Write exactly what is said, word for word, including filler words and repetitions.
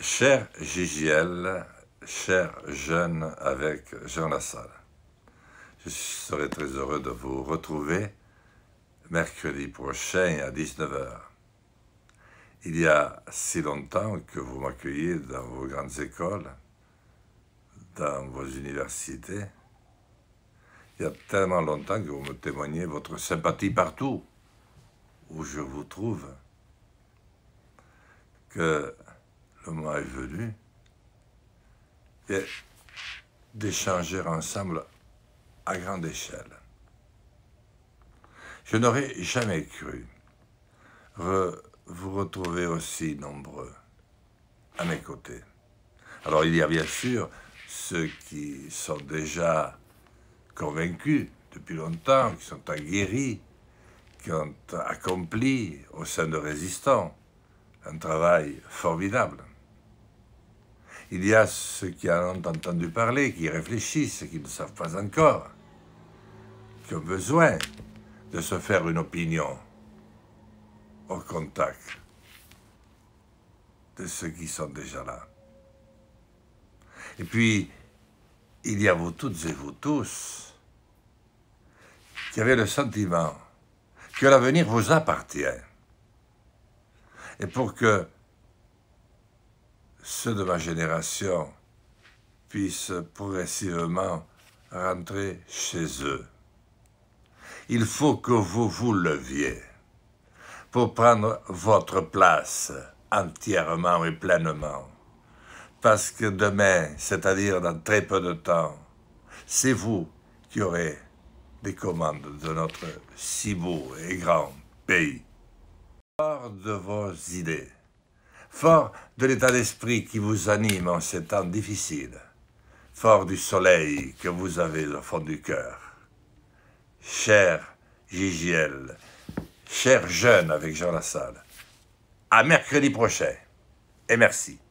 Cher J J L, cher jeune avec Jean Lassalle, je serai très heureux de vous retrouver mercredi prochain à dix-neuf heures. Il y a si longtemps que vous m'accueillez dans vos grandes écoles, dans vos universités. Il y a tellement longtemps que vous me témoignez votre sympathie partout où je vous trouve, que le moment est venu d'échanger ensemble à grande échelle. Je n'aurais jamais cru re, vous retrouver aussi nombreux à mes côtés. Alors il y a bien sûr ceux qui sont déjà convaincus depuis longtemps, qui sont aguerris, qui ont accompli au sein de Résistants un travail formidable. Il y a ceux qui en ont entendu parler, qui réfléchissent, qui ne savent pas encore, qui ont besoin de se faire une opinion au contact de ceux qui sont déjà là. Et puis, il y a vous toutes et vous tous qui avez le sentiment que l'avenir vous appartient. Et pour que ceux de ma génération puissent progressivement rentrer chez eux, il faut que vous vous leviez pour prendre votre place entièrement et pleinement. Parce que demain, c'est-à-dire dans très peu de temps, c'est vous qui aurez les commandes de notre si beau et grand pays. Fort de vos idées, fort de l'état d'esprit qui vous anime en ces temps difficiles, fort du soleil que vous avez au fond du cœur. Cher J J L, cher jeune avec Jean Lassalle, à mercredi prochain, et merci.